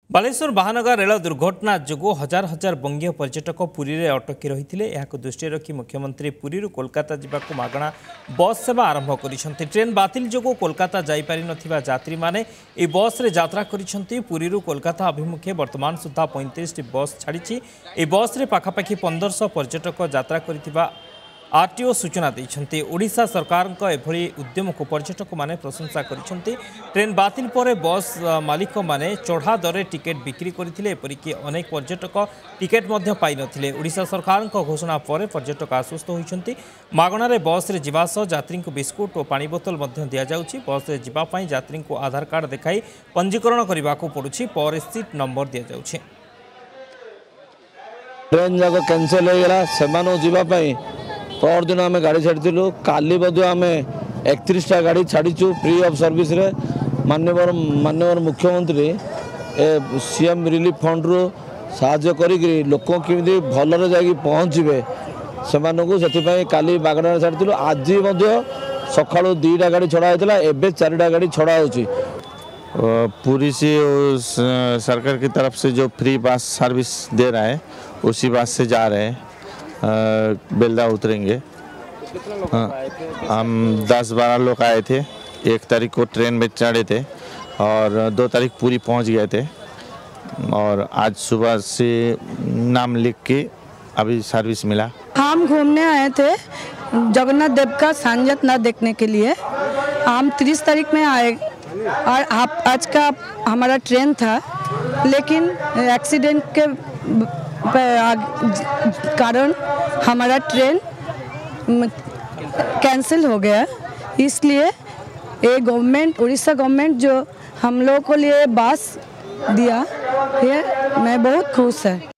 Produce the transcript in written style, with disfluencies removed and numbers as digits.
बालेश्वर महानगर रेल दुर्घटना जो हजार हजार बंगीय पर्यटक पुरी में अटकी रही थे दृष्टि रखी मुख्यमंत्री पुरी कोलकाता जावाक मागणा बस सेवा आरंभ कर ट्रेन बातिल जो कोलकाता जापारि नथिबा यात्री माने ए बस रे यात्रा करिसेंती पुरी कोलकाता अभिमुखे वर्तमान सुधा 35 बस छाड़ी ए बस रे पाखापाखि 1500 पर्यटक यात्रा करिथिबा आरटीओ सूचना देइछन्ती। ओडिशा सरकार एभली उद्यम को पर्यटक माने प्रशंसा करिसेंती। ट्रेन बातिल पर बस मालिक माने चढ़ा दरे टिकेट बिक्री करथिले एपरिक अनेक पर्यटक टिकेट मध्य पाई नथिले। ओडिशा सरकार घोषणा पर पर्यटक आश्वस्त होइछन्ती। मागणारे बस रे जिबा सह यात्री को बिस्कुट और पानी बोतल मध्य दिया जाउछि। बस रे जिबा पई यात्री को आधार कार्ड देखाई पंजीकरण करने को पड़ुछि। पर सीट नंबर दिया जाउछि। ट्रेन जाक कैंसिल हो गला सेमानो जिबा पई पर दिन आम गाड़ी छाड़ू काली आम 31टा गाड़ी छाड़ीचु फ्री ऑफ सर्विस रे। माननीय मुख्यमंत्री सीएम रिलीफ फंड रु साहाय्य करी लोक केमी भलरे जाकि पहुँचे से काली बागड़ा छाड़ू। आज सका 2टा गाड़ी छड़ा होता एवं 4टा गाड़ी छड़ा हो। पूरी से सरकार की तरफ से जो फ्री बस सर्विस दे रहा है उसी बस से जा रहे हैं। बेलदा उतरेंगे। हम 10-12 लोग आए थे। 1 तारीख को ट्रेन में चढ़े थे और 2 तारीख पूरी पहुंच गए थे और आज सुबह से नाम लिख के अभी सर्विस मिला। हम घूमने आए थे जगन्नाथ देव का सांजतना देखने के लिए। हम 30 तारीख में आए और आज का हमारा ट्रेन था, लेकिन एक्सीडेंट के कारण हमारा ट्रेन कैंसिल हो गया। इसलिए ये गवर्नमेंट उड़ीसा गवर्नमेंट जो हम लोगों को लिए बस दिया, ये मैं बहुत खुश है।